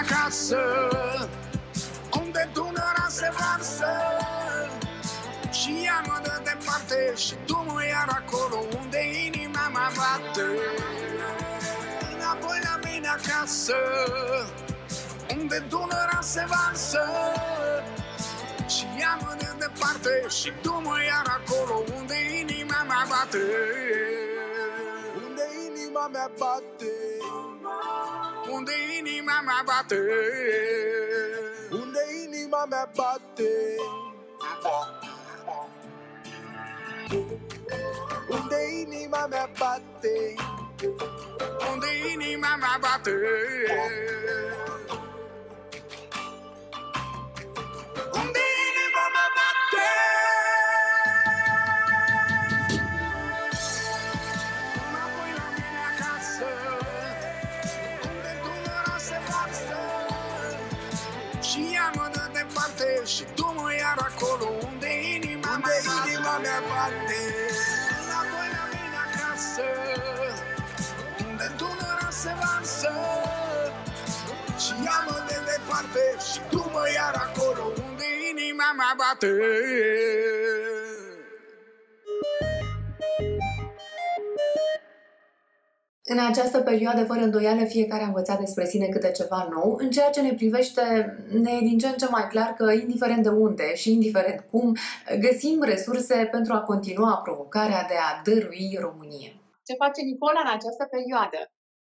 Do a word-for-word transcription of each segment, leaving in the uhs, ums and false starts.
acasă, unde Dunărea se varsă. Și ea mă dă departe și tu mă iar acolo unde inima mea bate. Înapoi la mine acasă, unde Dunărea se varsă. Și ea mă dă departe și tu mă iar acolo unde inima mea bate. Unde inima mea bate. Unde inima mea bate. Unde inima mea bate. Unde inima mea bate. Unde inima mea bate. Unde inima mea bate. Înapoi la mine acasă, unde Dunărea se varsă. Și ea mă dă departe și tu mă iar acolo unde inima mea bate. Inima mea bate. Înapoi la mine acasă, unde Dunărea se varsă. Și ea mă dă departe și tu mă iar acolo unde inima mea bate. În această perioadă, fără îndoială, fiecare a învățat despre sine câte ceva nou. În ceea ce ne privește, ne e din ce în ce mai clar că, indiferent de unde și indiferent cum, găsim resurse pentru a continua provocarea de a dărui Românie. Ce face Nicola în această perioadă?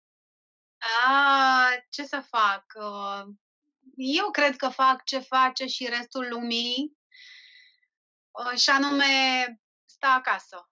A, ce să fac? Eu cred că fac ce face și restul lumii, și anume sta acasă.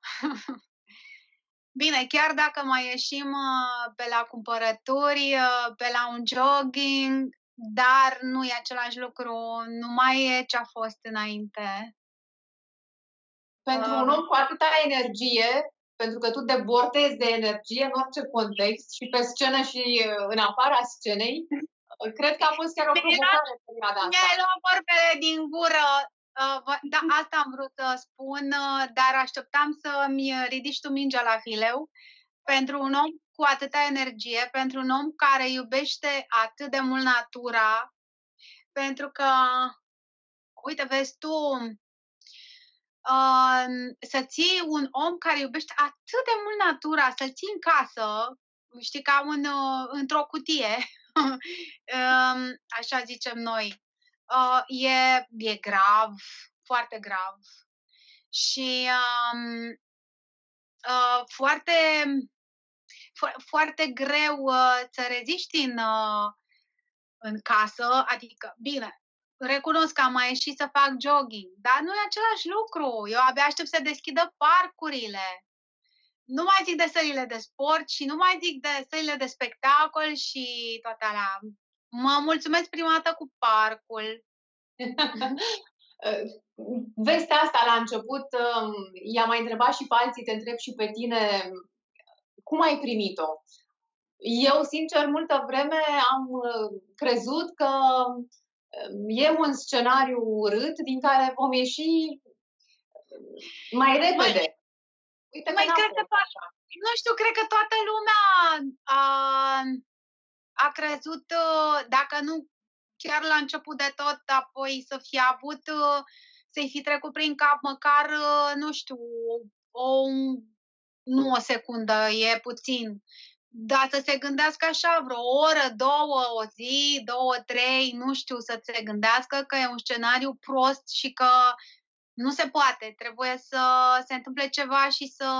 Bine, chiar dacă mai ieșim pe la cumpărături, pe la un jogging, dar nu e același lucru, nu mai e ce a fost înainte. Pentru un om cu atâta energie, pentru că tu debordezi de energie în orice context, și pe scenă și în afara scenei, cred că a fost chiar o provocare în perioada asta. Mi-ai luat vorbele din gură. Da, asta am vrut să spun, dar așteptam să-mi ridici tu mingea la fileu. Pentru un om cu atâta energie, pentru un om care iubește atât de mult natura, pentru că, uite, vezi tu, uh, să ții un om care iubește atât de mult natura, să-l ții în casă, știi, ca un, uh, într-o cutie, uh, așa zicem noi, uh, e, e grav, foarte grav. Și um, uh, foarte, fo- foarte greu uh, să reziști în, uh, în casă, adică, bine, recunosc că am mai ieșit să fac jogging, dar nu e același lucru. Eu abia aștept să deschidă parcurile. Nu mai zic de sălile de sport și nu mai zic de sălile de spectacol și toate alea. Mă mulțumesc prima dată cu parcul. Vestea asta la început, i-am mai întrebat și pe alții, te întreb și pe tine, cum ai primit-o? Eu, sincer, multă vreme am crezut că e un scenariu urât din care vom ieși mai repede. Mai, Uite mai că cred că to- nu știu, cred că toată lumea a, a crezut, dacă nu chiar la început de tot, apoi să fie avut, să-i fi trecut prin cap măcar, nu știu, o, nu o secundă, e puțin, dar să se gândească așa vreo oră, două, o zi, două, trei, nu știu, să se gândească că e un scenariu prost și că nu se poate, trebuie să se întâmple ceva și să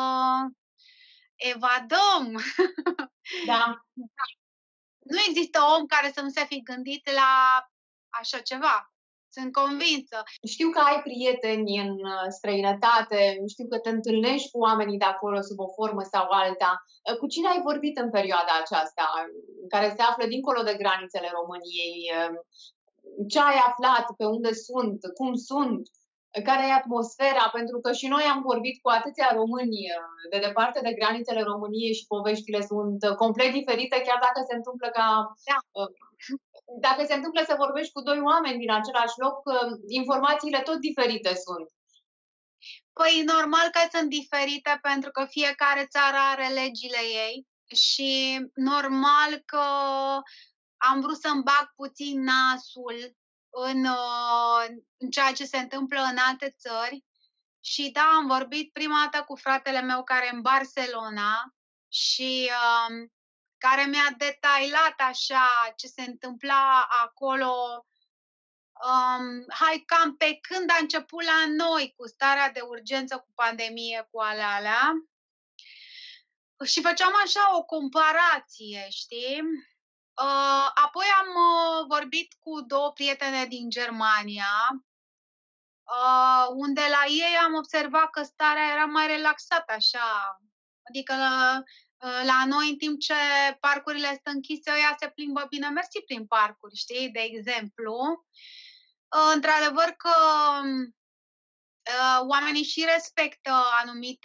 evadăm. Da. Nu există om care să nu se fi gândit la așa ceva. Sunt convinsă. Știu că ai prieteni în străinătate, știu că te întâlnești cu oamenii de acolo sub o formă sau alta. Cu cine ai vorbit în perioada aceasta, care se află dincolo de granițele României? Ce ai aflat? Pe unde sunt? Cum sunt? Care e atmosfera? Pentru că și noi am vorbit cu atâția români de departe de granițele României și poveștile sunt complet diferite, chiar dacă se întâmplă ca... Da. Dacă se întâmplă să vorbești cu doi oameni din același loc, informațiile tot diferite sunt. Păi normal că sunt diferite, pentru că fiecare țară are legile ei și normal că am vrut să-mi bag puțin nasul în, uh, în ceea ce se întâmplă în alte țări. Și da, am vorbit prima dată cu fratele meu care e în Barcelona și uh, care mi-a detailat așa ce se întâmpla acolo. Um, hai cam pe când a început la noi cu starea de urgență, cu pandemie, cu ale alea. Și făceam așa o comparație, știi? Uh, apoi am uh, vorbit cu două prietene din Germania, uh, unde la ei am observat că starea era mai relaxată, așa. Adică uh, la noi, în timp ce parcurile sunt închise, ăia se plimbă bine mersi prin parcuri, știi? De exemplu. Uh, într-adevăr că uh, oamenii și respectă anumite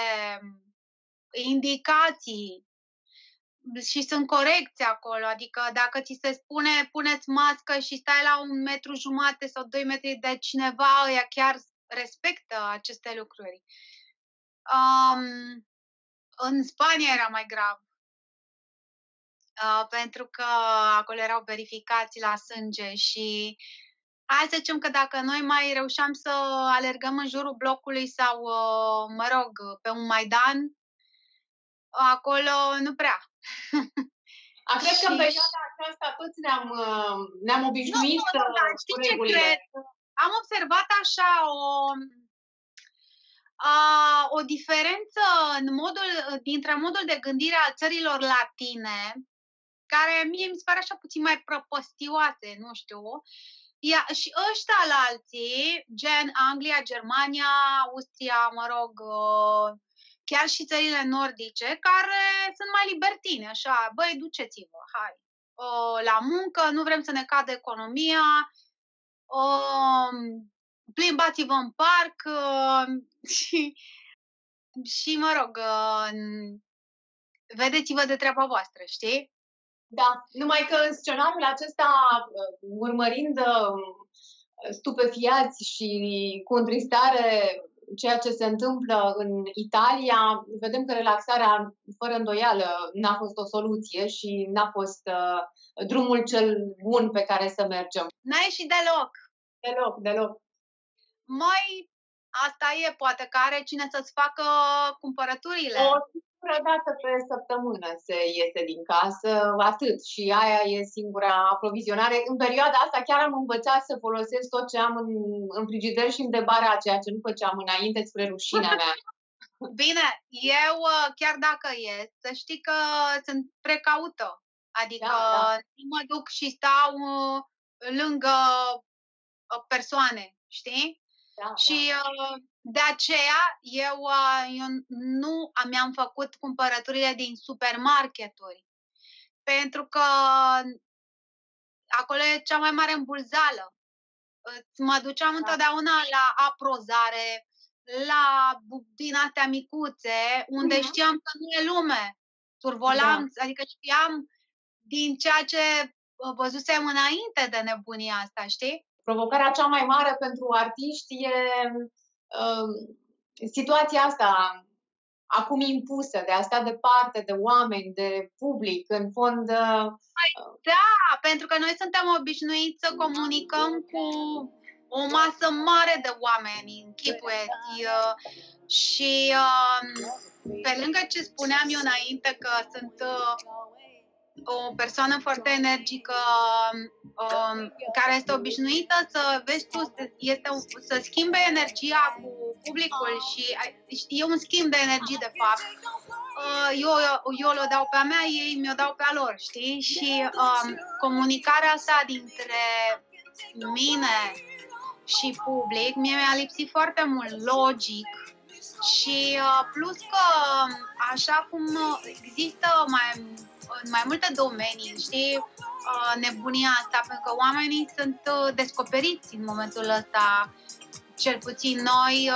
indicații și sunt corecți acolo, adică dacă ți se spune puneți mască și stai la un metru jumate sau doi metri de cineva, ăia chiar respectă aceste lucruri. Um, în Spania era mai grav, uh, pentru că acolo erau verificații la sânge și hai să zicem că dacă noi mai reușeam să alergăm în jurul blocului sau, uh, mă rog, pe un Maidan, acolo nu prea. A, cred și... că în perioada aceasta toți ne-am, ne-am obișnuit nu, nu, dar știi ce cred? Am observat așa o, a, o diferență în modul, dintre modul de gândire al țărilor latine, care mie mi se pare așa puțin mai prăpăstioase, nu știu, Ia, și ăștia la alții, gen Anglia, Germania, Austria, mă rog, chiar și țările nordice, care sunt mai libertine, așa, băi, duceți-vă, hai, la muncă, nu vrem să ne cadă economia, plimbați-vă în parc și, și, mă rog, vedeți-vă de treaba voastră, știi? Da, numai că în scenariul acesta, urmărind stupefiați și cu întristare ceea ce se întâmplă în Italia, vedem că relaxarea, fără îndoială, n-a fost o soluție și n-a fost uh, drumul cel bun pe care să mergem. N-a ieșit deloc. Deloc, deloc. Mai, asta e, poate că are cine să-ți facă cumpărăturile. O singură dată pe săptămână se iese din casă, atât. Și aia e singura aprovizionare. În perioada asta chiar am învățat să folosesc tot ce am în, în frigider și în debara, ceea ce nu făceam înainte, spre rușinea mea. Bine, eu chiar dacă ies, să știi că sunt precaută. Adică da, da. Nu mă duc și stau lângă persoane, știi? Da, și da. De aceea eu, eu nu mi-am făcut cumpărăturile din supermarketuri, pentru că acolo e cea mai mare îmbulzală. Mă duceam da. întotdeauna la aprozare, la din astea micuțe, unde uh-huh. știam că nu e lume. Survolam, da. Adică știam din ceea ce văzusem înainte de nebunia asta, știi? Provocarea cea mai mare pentru artiști e uh, situația asta acum impusă, de a sta departe de oameni, de public, în fond. Uh, da, pentru că noi suntem obișnuiți să comunicăm cu o masă mare de oameni, închipuieți. Uh, și uh, pe lângă ce spuneam eu înainte că sunt uh, o persoană foarte energică, um, care este obișnuită să vezi tu, este, să schimbe energia cu publicul și e un schimb de energie de fapt. Eu, eu le dau pe a mea, ei mi-o dau pe a lor, știi? Și um, comunicarea asta dintre mine și public, mie mi-a lipsit foarte mult logic. Și uh, plus că așa cum există mai în mai multe domenii, știi, nebunia asta, pentru că oamenii sunt descoperiți în momentul ăsta, cel puțin noi,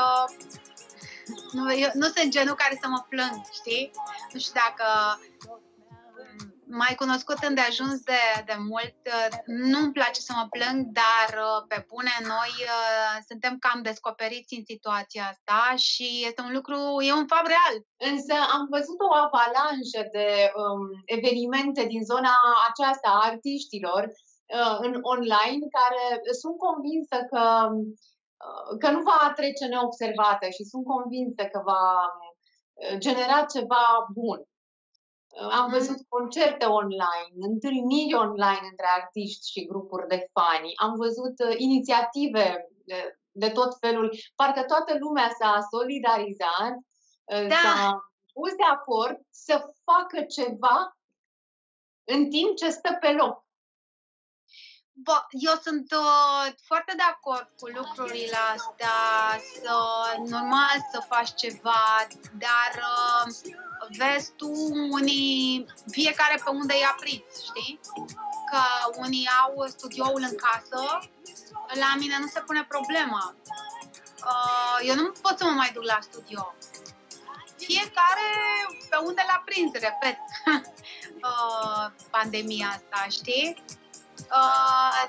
nu, eu, nu sunt genul care să mă plâng, știi? Nu știu dacă m-ai cunoscut îndeajuns de, de mult. Nu-mi place să mă plâng, dar pe bune noi uh, suntem cam descoperiți în situația asta și este un lucru, e un fapt real. Însă am văzut o avalanșă de um, evenimente din zona aceasta a artiștilor uh, în online, care sunt convinsă că, uh, că nu va trece neobservată și sunt convinsă că va genera ceva bun. Am văzut concerte online, întâlniri online între artiști și grupuri de fani. Am văzut uh, inițiative de, de tot felul. Parcă toată lumea s-a solidarizat, uh, Da. s-a pus de acord să facă ceva în timp ce stă pe loc. Bă, eu sunt uh, foarte de acord cu lucrurile astea, să, normal să faci ceva, dar uh, vezi tu, unii, fiecare pe unde i-a prins, știi? Că unii au studioul în casă, la mine nu se pune problema. Uh, eu nu pot să mă mai duc la studio. Fiecare pe unde l-a prins, repet, uh, pandemia asta, știi? Uh,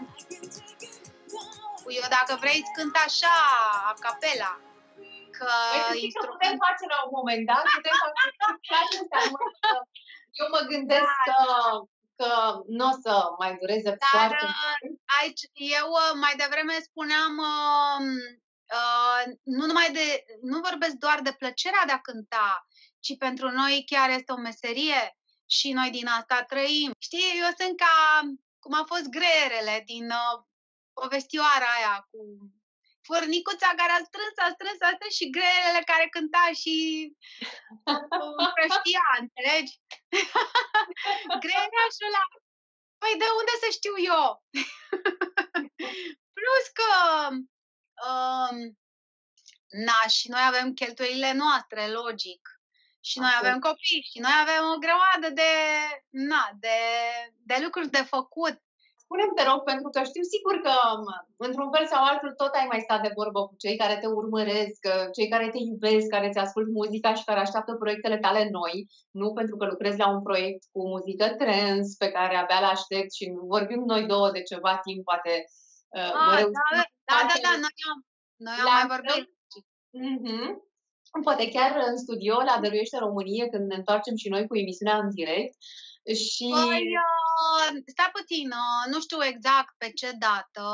eu dacă vrei îți cânt așa, a capela. Că Păi, instru... putem face la un moment dat, putem face asta. Eu mă gândesc că, că nu o să mai dureze Dar foarte mult. Aici, eu mai devreme spuneam, uh, uh, nu, numai de, nu vorbesc doar de plăcerea de a cânta, ci pentru noi chiar este o meserie și noi din asta trăim. Știi, eu sunt ca cum a fost Greierele din uh, povestioara aia cu furnicuța care a strâns, a strâns, a strâns și Greierele care cânta și împrăștia, înțelegi? Greierașul ăla, păi de unde să știu eu? Plus că um, na, și noi avem cheltuielile noastre, logic. Și noi avem copii și noi avem o grămadă de, na, de, de lucruri de făcut. Spune-mi, te rog, pentru că știu sigur că, într-un fel sau altul, tot ai mai stat de vorbă cu cei care te urmăresc, cei care te iubesc, care ți ascult muzica și care așteaptă proiectele tale noi, nu pentru că lucrezi la un proiect cu muzică trans pe care abia l-aștept și vorbim noi două de ceva timp, poate uh, ah, da, da, da, da, noi am, noi am mai vorbit. Mm-hmm. Poate chiar în studio la Dăruiește Românie, când ne întoarcem și noi cu emisiunea în direct. Și... Păi, uh, stai puțin, uh, nu știu exact pe ce dată,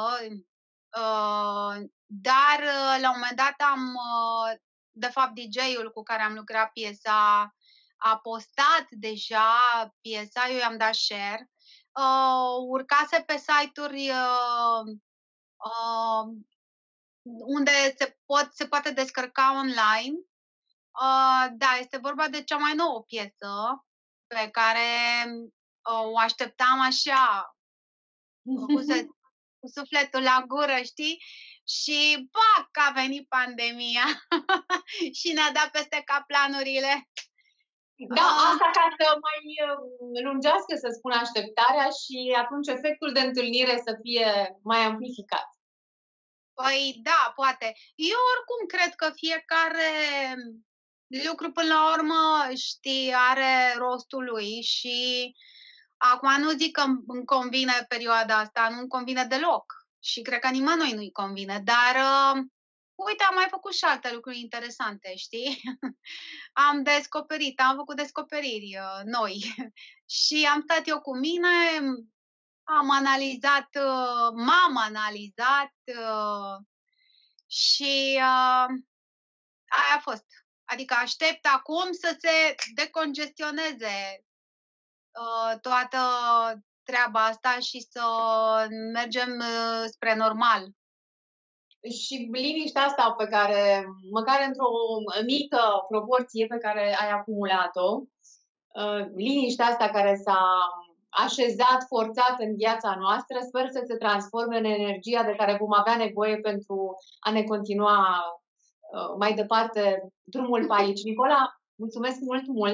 uh, dar uh, la un moment dat am, uh, de fapt D J-ul cu care am lucrat piesa a postat deja piesa, eu i-am dat share, uh, urcase pe site-uri uh, uh, unde se, pot, se poate descărca online. Uh, da, este vorba de cea mai nouă piesă pe care uh, o așteptam așa, cu, se, cu sufletul la gură, știi? Și, pac, a venit pandemia și ne-a dat peste cap planurile. Da, asta ca să mai lungească, să spun, așteptarea și atunci efectul de întâlnire să fie mai amplificat. Păi da, poate. Eu oricum cred că fiecare lucru până la urmă, știi, are rostul lui și acum nu zic că îmi convine perioada asta, nu îmi convine deloc și cred că nimănui nu-i convine, dar uh, uite, am mai făcut și alte lucruri interesante, știi? Am descoperit, am făcut descoperiri uh, noi și am stat eu cu mine, am analizat, uh, m-am analizat uh, și uh, aia a fost. Adică aștept acum să se decongestioneze uh, toată treaba asta și să mergem uh, spre normal. Și liniștea asta pe care, măcar într-o mică proporție pe care ai acumulat-o, uh, liniștea asta care s-a așezat, forțat în viața noastră, sper să se transforme în energia de care vom avea nevoie pentru a ne continua mai departe drumul pe aici. Nicola, mulțumesc mult, mult!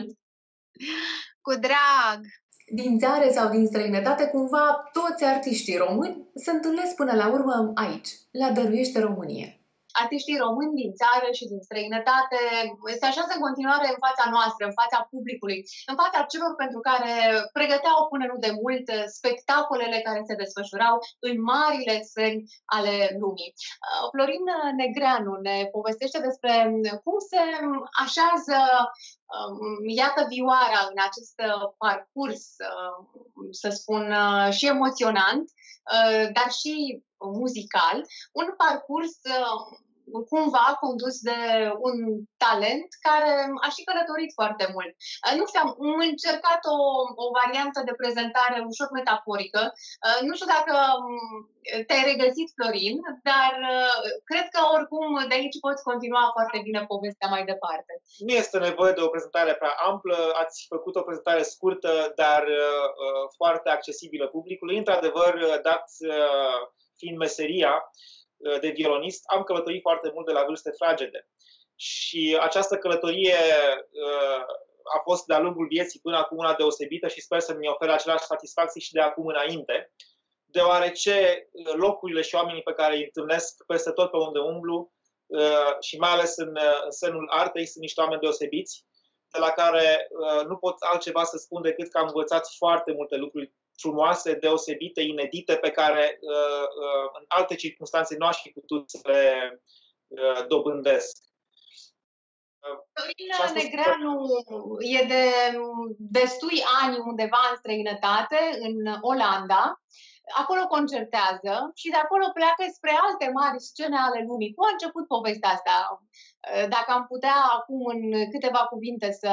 Cu drag! Din țară sau din străinătate, cumva toți artiștii români se întâlnesc până la urmă aici, la Dăruiește Românie. artiștii români din țară și din străinătate se așează în continuare în fața noastră, în fața publicului, în fața celor pentru care pregăteau până nu de mult spectacolele care se desfășurau în marile țări ale lumii. Florin Negreanu ne povestește despre cum se așează, iată, vioara în acest parcurs, să spun, și emoționant, dar și muzical, un parcurs cumva condus de un talent care a și călătorit foarte mult. Nu știu, am încercat o, o variantă de prezentare ușor metaforică. Nu știu dacă te-ai regăsit, Florin, dar cred că oricum de aici poți continua foarte bine povestea mai departe. Nu este nevoie de o prezentare prea amplă, ați făcut o prezentare scurtă, dar uh, foarte accesibilă publicului. Într-adevăr, dat uh, fiind meseria de violonist, am călătorit foarte mult de la vârste fragede. Și această călătorie uh, a fost de-a lungul vieții până acum una deosebită și sper să-mi ofere aceleași satisfacții și de acum înainte, deoarece locurile și oamenii pe care îi întâlnesc peste tot pe unde umblu uh, și mai ales în, în sânul artei sunt niște oameni deosebiți, de la care uh, nu pot altceva să spun decât că am învățat foarte multe lucruri frumoase, deosebite, inedite, pe care uh, uh, în alte circunstanțe nu aș fi putut să le uh, dobândesc. Florin Negreanu e de destui ani undeva în străinătate, în Olanda. Acolo concertează și de acolo pleacă spre alte mari scene ale lumii. Cum a început povestea asta? Dacă am putea acum în câteva cuvinte să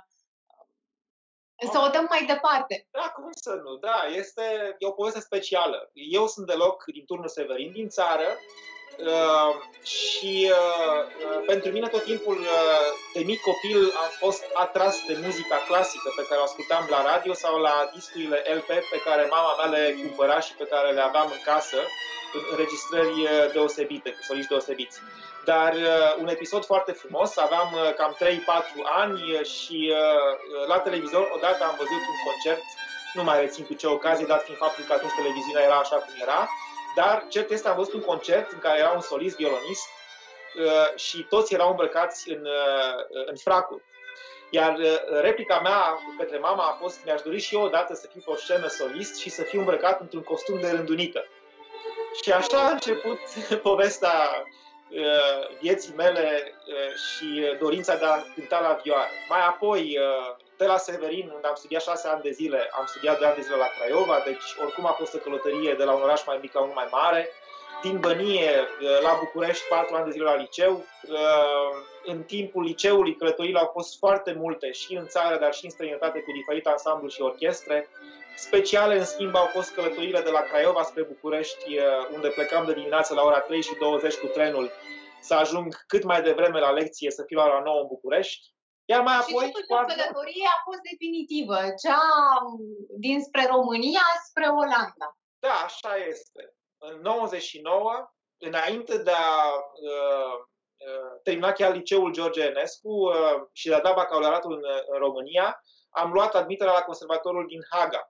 Să o dăm mai departe. Da, cum să nu? Da, este e o poveste specială. Eu sunt deloc din turnul Severin, din țară, uh, și uh, pentru mine tot timpul, uh, de mic copil, am fost atras de muzica clasică pe care o ascultam la radio sau la discurile L P pe care mama mea le cumpăra și pe care le aveam în casă, în înregistrări deosebite, cu soliști deosebiți. Dar uh, un episod foarte frumos, aveam uh, cam trei patru ani și uh, la televizor odată am văzut un concert, nu mai rețin cu ce ocazie, dat fiind faptul că atunci televiziunea era așa cum era, dar cert este, am văzut un concert în care era un solist violonist uh, și toți erau îmbrăcați în, uh, în fracuri. Iar uh, replica mea către mama a fost: mi-aș dori și eu odată să fiu pe o scenă solist și să fiu îmbrăcat într-un costum de rândunită. Și așa a început povestea vieții mele și dorința de a cânta la vioară. Mai apoi, de la Severin, unde am studiat șase ani de zile, am studiat doi ani de zile la Craiova, deci oricum a fost o călătorie de la un oraș mai mic la unul mai mare. Din Bănie la București, patru ani de zile la liceu. În timpul liceului, călătoriile au fost foarte multe, și în țară, dar și în străinătate, cu diferite ansamblu și orchestre. Speciale, în schimb, au fost călătoriile de la Craiova spre București, unde plecam de dimineață la ora trei și douăzeci cu trenul, să ajung cât mai devreme la lecție, să fiu la ora nouă în București. Iar mai apoi... Și totuși o călătorie a fost definitivă, cea dinspre România spre Olanda. Da, așa este. În nouăzeci și nouă, înainte de a uh, uh, termina chiar liceul George Enescu uh, și de a da bacalaureatul în, în România, am luat admiterea la conservatorul din Haga.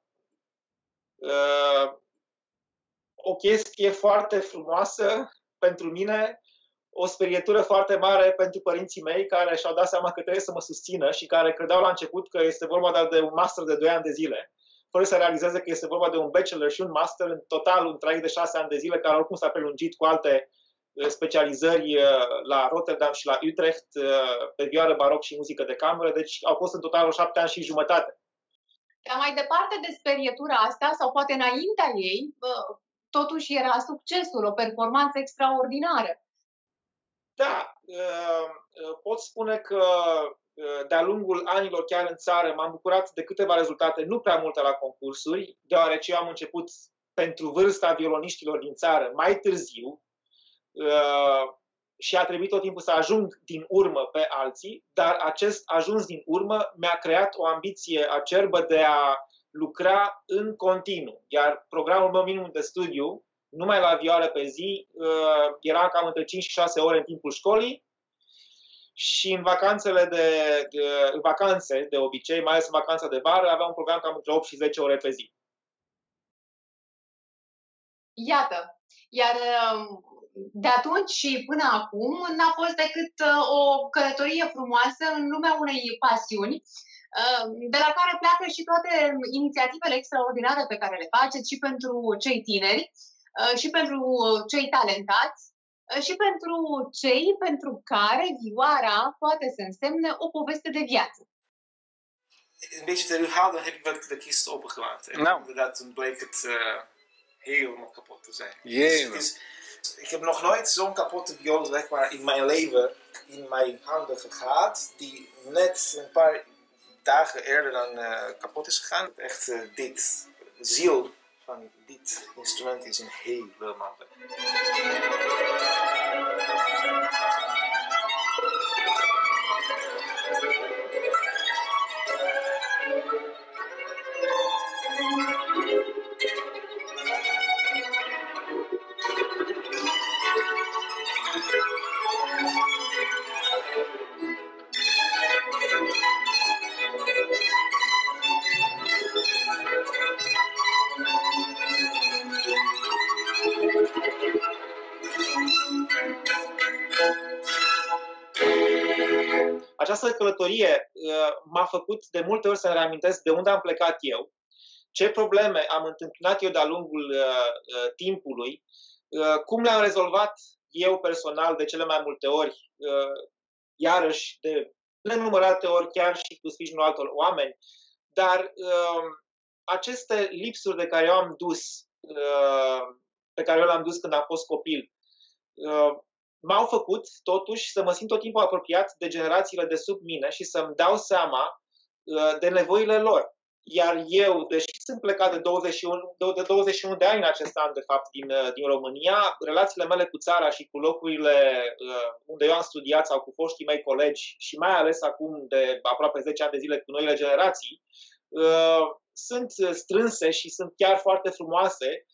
Uh, o chestie foarte frumoasă pentru mine, o sperietură foarte mare pentru părinții mei, care și-au dat seama că trebuie să mă susțină și care credeau la început că este vorba doar de un master de doi ani de zile, fără să realizeze că este vorba de un bachelor și un master, în total un traiect de șase ani de zile, care oricum s-a prelungit cu alte specializări la Rotterdam și la Utrecht pe vioară baroc și muzică de cameră, deci au fost în total șapte ani și jumătate. Dar mai departe de sperietura asta, sau poate înaintea ei, totuși era succesul, o performanță extraordinară. Da, pot spune că de-a lungul anilor chiar în țară m-am bucurat de câteva rezultate, nu prea multe la concursuri, deoarece eu am început pentru vârsta violoniștilor din țară mai târziu și a trebuit tot timpul să ajung din urmă pe alții, dar acest ajuns din urmă mi-a creat o ambiție acerbă de a lucra în continuu, iar programul meu minimum de studiu, numai la vioară pe zi, era cam între cinci și șase ore în timpul școlii și în vacanțele de, de, în vacanțe de obicei, mai ales în vacanța de vară, aveam un program cam între opt și zece ore pe zi. Iată, iar de atunci și până acum n-a fost decât o călătorie frumoasă în lumea unei pasiuni, de la care pleacă și toate inițiativele extraordinare pe care le faceți și pentru cei tineri, și pentru cei talentați, și pentru cei pentru care vioara poate să însemne o poveste de viață. Een beetje ter herhaling heb ik wat ik de kist opengemaakt. En Nou. inderdaad, toen bleek het uh, helemaal kapot te zijn. Jee, Dus het is, ik heb nog nooit zo'n kapotte viool zeg maar, in mijn leven in mijn handen gehad, die net een paar dagen eerder dan uh, kapot is gegaan. Echt, uh, dit ziel van dit instrument is een helemaal weg. Această călătorie m-a făcut de multe ori să-mi reamintesc de unde am plecat eu, ce probleme am întâmpinat eu de-a lungul uh, timpului, uh, cum le-am rezolvat eu personal de cele mai multe ori, uh, iarăși de nenumărate ori chiar și cu sprijinul altor oameni, dar uh, aceste lipsuri de care eu am dus, uh, pe care eu le-am dus când am fost copil, uh, m-au făcut, totuși, să mă simt tot timpul apropiat de generațiile de sub mine și să-mi dau seama uh, de nevoile lor. Iar eu, deși sunt plecat de douăzeci și unu, de douăzeci și unu de ani în acest an, de fapt, din, uh, din România, relațiile mele cu țara și cu locurile uh, unde eu am studiat sau cu foștii mei colegi și mai ales acum de aproape zece ani de zile cu noile generații, uh, sunt strânse și sunt chiar foarte frumoase,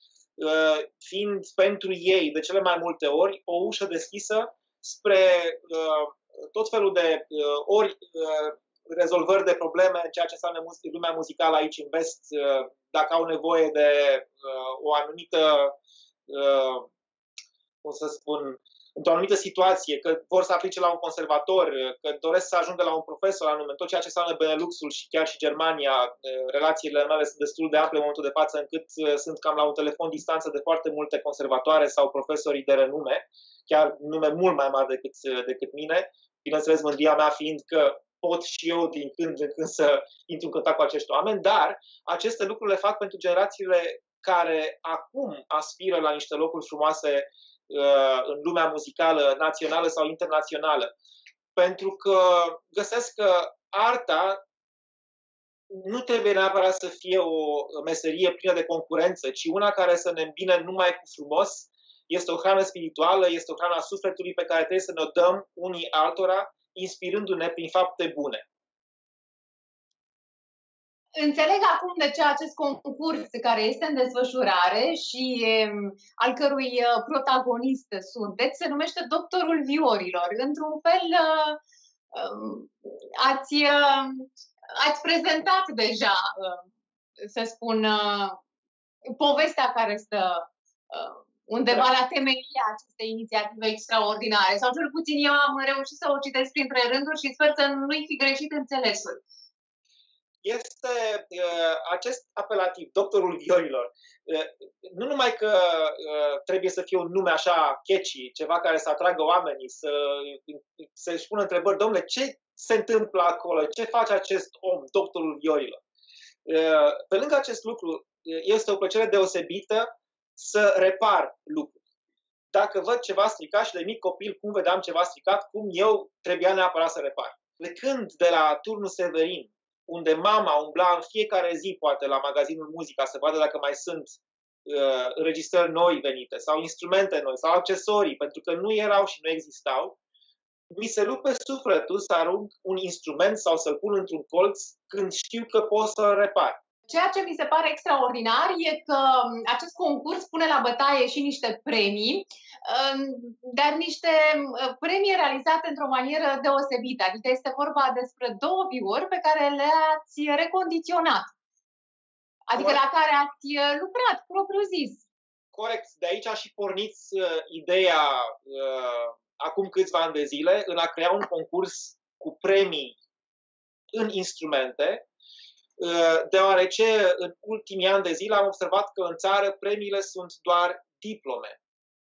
fiind pentru ei, de cele mai multe ori, o ușă deschisă spre uh, tot felul de uh, ori uh, rezolvări de probleme în ceea ce înseamnă lumea muzicală aici în vest, uh, dacă au nevoie de uh, o anumită, uh, cum să spun, într-o anumită situație, că vor să aplice la un conservator, că doresc să ajungă la un profesor anume, tot ceea ce înseamnă Beneluxul și chiar și Germania, relațiile mele sunt destul de ample în momentul de față, încât sunt cam la un telefon distanță de foarte multe conservatoare sau profesorii de renume, chiar nume mult mai mari decât, decât mine, bineînțeles mândria mea fiind că pot și eu din când în când să intru în contact cu acești oameni, dar aceste lucruri le fac pentru generațiile care acum aspiră la niște locuri frumoase în lumea muzicală națională sau internațională. Pentru că găsesc că arta nu trebuie neapărat să fie o meserie plină de concurență, ci una care să ne îmbine numai cu frumos. Este o hrană spirituală, este o hrană a sufletului pe care trebuie să ne o dăm unii altora, inspirându-ne prin fapte bune. Înțeleg acum de ce acest concurs care este în desfășurare și um, al cărui uh, protagonist sunteți se numește Doctorul Viorilor. Într-un fel uh, um, ați, uh, ați prezentat deja, uh, să spun, uh, povestea care stă uh, undeva la temelia acestei inițiative extraordinare. Sau cel puțin eu am reușit să o citesc printre rânduri și sper să nu-i fi greșit înțelesul. Este uh, acest apelativ, Doctorul Viorilor, uh, nu numai că uh, trebuie să fie un nume așa catchy, ceva care să atragă oamenii, să, să-și pună întrebări, domnule, ce se întâmplă acolo, ce face acest om, Doctorul Viorilor? Uh, pe lângă acest lucru, este o plăcere deosebită să repar lucruri. Dacă văd ceva stricat și de mic copil, cum vedeam ceva stricat, cum eu trebuia neapărat să repar. Plecând de la Turnul Severin, unde mama umbla în fiecare zi, poate, la magazinul Muzica, să vadă dacă mai sunt uh, înregistrări noi venite, sau instrumente noi, sau accesorii, pentru că nu erau și nu existau, mi se rupe sufletul să arunc un instrument sau să-l pun într-un colț când știu că pot să-l repar. Ceea ce mi se pare extraordinar e că acest concurs pune la bătaie și niște premii, dar niște premii realizate într-o manieră deosebită. Adică este vorba despre două viuri pe care le-ați recondiționat. Adică la care ați lucrat, propriu zis. corect, de aici a și pornit uh, ideea uh, acum câțiva ani de zile în a crea un concurs cu premii în instrumente, uh, deoarece în ultimii ani de zile am observat că în țară premiile sunt doar diplome.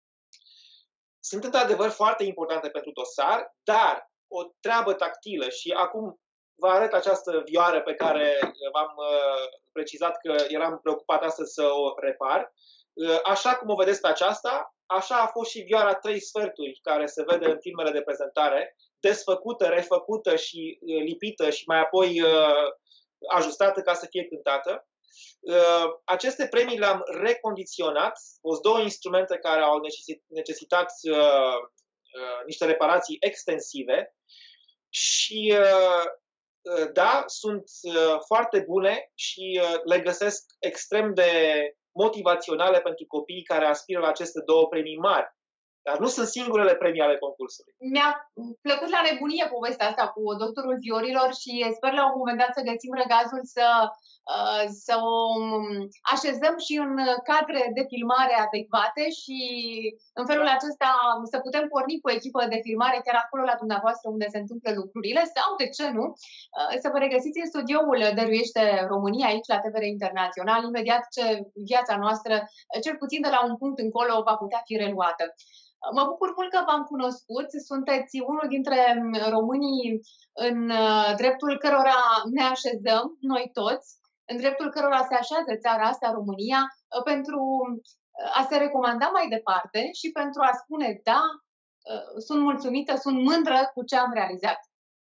Sunt într-adevăr foarte importante pentru dosar, dar o treabă tactilă și acum vă arăt această vioară pe care v-am uh, precizat că eram preocupat astăzi să o repar. Uh, așa cum o vedeți pe aceasta, așa a fost și vioara trei sferturi care se vede în filmele de prezentare, desfăcută, refăcută și uh, lipită și mai apoi uh, ajustată ca să fie cântată. Uh, aceste premii le-am recondiționat, au fost două instrumente care au necesitat uh, uh, niște reparații extensive și uh, da, sunt uh, foarte bune și uh, le găsesc extrem de motivaționale pentru copiii care aspiră la aceste două premii mari. Dar nu sunt singurele premii ale concursului. Mi-a plăcut la nebunie povestea asta cu doctorul viorilor și sper la un moment dat să găsim răgazul să, să o așezăm și în cadre de filmare adecvate și în felul acesta să putem porni cu o echipă de filmare chiar acolo la dumneavoastră unde se întâmplă lucrurile sau, de ce nu, să vă regăsiți în studioul Dăruiește România aici la T V R Internațional imediat ce viața noastră, cel puțin de la un punct încolo, va putea fi reluată. Mă bucur mult că v-am cunoscut, sunteți unul dintre românii în dreptul cărora ne așezăm, noi toți, în dreptul cărora se așează țara asta, România, pentru a se recomanda mai departe și pentru a spune da, sunt mulțumită, sunt mândră cu ce am realizat.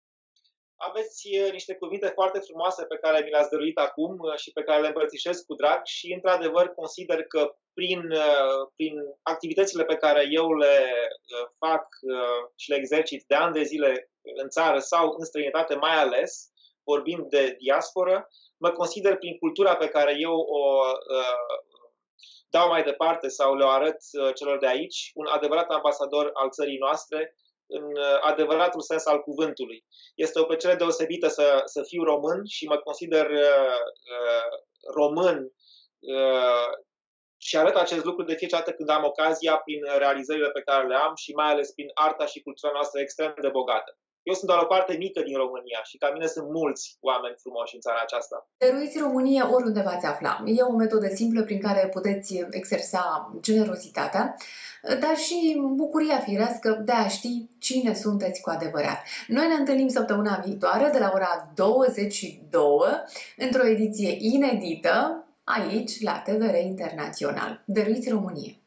Aveți niște cuvinte foarte frumoase pe care mi le-ați dăruit acum și pe care le împărțișez cu drag și, într-adevăr, consider că prin, prin activitățile pe care eu le fac și le exercit de ani de zile în țară sau în străinătate mai ales, vorbind de diasporă, mă consider prin cultura pe care eu o dau mai departe sau le arăt celor de aici, un adevărat ambasador al țării noastre, în adevăratul sens al cuvântului. Este o plăcere deosebită să, să fiu român și mă consider uh, român uh, și arăt acest lucru de fiecare dată când am ocazia prin realizările pe care le am și mai ales prin arta și cultura noastră extrem de bogată. Eu sunt doar o parte mică din România și ca mine sunt mulți oameni frumoși în țara aceasta. Dăruiți Românie oriunde v-ați afla. E o metodă simplă prin care puteți exersa generozitatea, dar și bucuria firească de a ști cine sunteți cu adevărat. Noi ne întâlnim săptămâna viitoare de la ora douăzeci și două într-o ediție inedită aici la T V R Internațional. Dăruiți Românie!